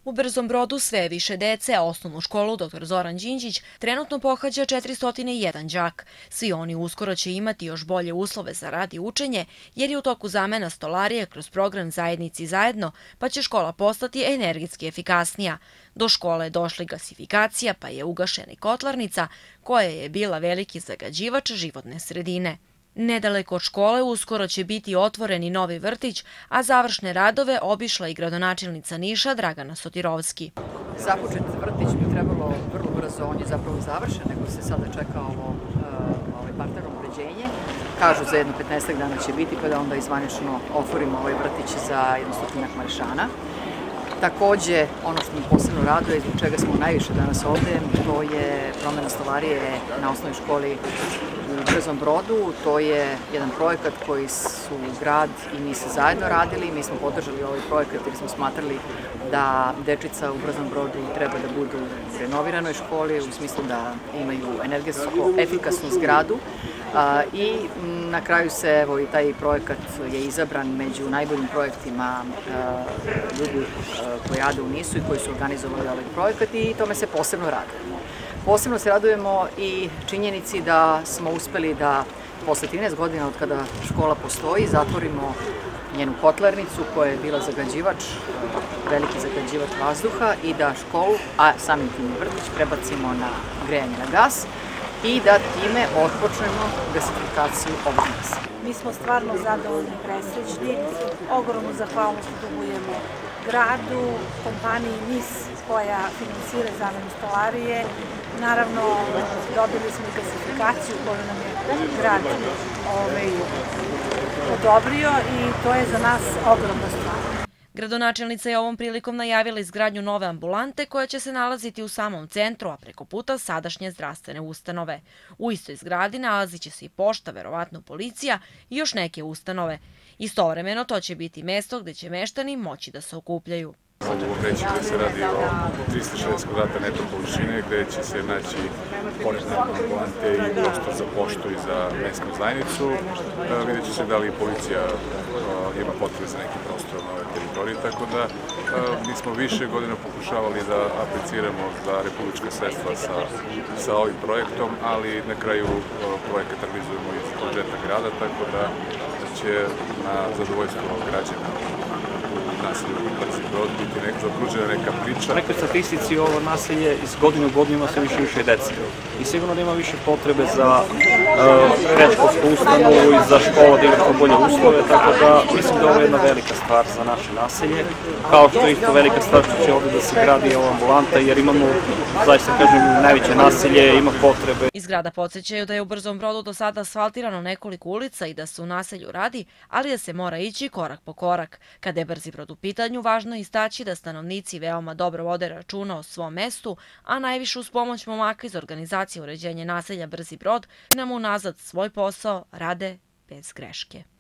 U Brzom Brodu sve više dece, a osnovnu školu dr. Zoran Đinđić trenutno pohađa 401 đak. Svi oni uskoro će imati još bolje uslove za rad i učenje, jer je u toku zamena stolarije kroz program Zajednici zajedno, pa će škola postati energetski efikasnija. Do škole je došla gasifikacija, pa je ugašena i kotlarnica, koja je bila veliki zagađivač životne sredine. Nedaleko od škole uskoro će biti otvoren i novi vrtić, a završne radove obišla i gradonačelnica Niša Dragana Sotirovski. Započet vrtić bi trebalo vrlo brzo, on je zapravo završen, nego se sada čeka ovo parterno uređenje. Kažu za jedno 15 dana će biti, pa da onda izvanično otvorimo ovaj vrtić za 100 mališana. Takođe, ono što me posebno raduje i zbog čega smo najviše danas ovde, to je promena stolarije na osnovnoj školi u Brzom Brodu. To je jedan projekat koji su grad i mi se zajedno radili. Mi smo podržali ovaj projekat jer smo smatrali da dečica u Brzom Brodu treba da budu u renoviranoj školi, u smislu da imaju energetsko efikasnu zgradu. I na kraju se, evo, i taj projekat je izabran među najboljim projektima ljudi koji rade u NIS-u i koji su organizovali ovaj projekat i tome se posebno radujemo. Posebno se radujemo i činjenici da smo uspeli da posle 13 godina od kada škola postoji zatvorimo njenu kotlarnicu koja je bila zagađivač, veliki zagađivač vazduha i da školu, a samim tim i vrtić, prebacimo na grejanje na gas i da time otpočnemo gasifikaciju ovog mesta. Mi smo stvarno zadovoljni i presrećni. Ogromnu zahvalnost dugujemo gradu, kompaniji NIS koja finansira zamenu stolarije. Naravno, dobili smo i gasifikaciju koju nam je grad odobrio i to je za nas ogromna stvar. Gradonačelnica je ovom prilikom najavila izgradnju nove ambulante koja će se nalaziti u samom centru, a preko puta sadašnje zdravstvene ustanove. U istoj zgradi nalazit će se i pošta, verovatno policija i još neke ustanove. Istovremeno to će biti mesto gde će meštani moći da se okupljaju. Mogu reći da se radi o 360 kvadrata neto površine gde će se naći pored ambulante i prostor za poštu i za mesnu zajednicu. Vidjet će se da li policija ima potrebe za neki prostor na ovoj teritoriji, tako da mi smo više godina pokušavali da apliciramo za republička sredstva sa ovim projektom, ali na kraju projekat realizujemo iz budžeta grada, tako da će na zadovoljstvo građana naselje u Brzi Brod biti zakružena neka priča. Nekoj statistici ovo naselje iz godine u godinu ima sve više i više dece. I sigurno da ima više potrebe za predškolsku ustanovu i za školu da ima što bolje uslove, tako da mislim da ovo je jedna velika stvar za naše naselje. Kao što je isto velika stvar što će ovde da se gradi ova ambulanta, jer imamo, zaista kažem, najveće naselje, ima potrebe. Iz grada podsjećaju da je u Brzom Brodu do sada asfaltirano nekoliko ulica i da se u naselju radi, ali da se mora ići korak po korak. Kada je Brzi Brod u pitanju, važno je istaći da stanovnici veoma dobro vode računa o svom mestu, a najviše uz pomoć momaka iz organizacije uređenja naselja Brzi Brod nam unazad svoj posao rade bez greške.